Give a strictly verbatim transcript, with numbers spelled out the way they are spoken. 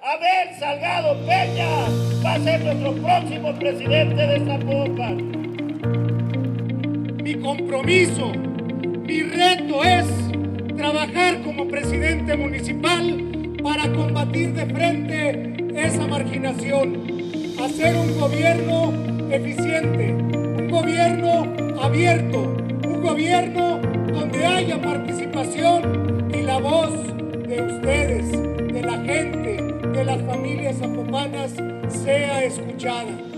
Abel Salgado Peña va a ser nuestro próximo presidente de Zapopan. Mi compromiso, mi reto es trabajar como presidente municipal para combatir de frente esa marginación, hacer un gobierno eficiente, un gobierno abierto, un gobierno donde haya participación y la voz de ustedes, de la gente, de las familias zapopanas sea escuchada.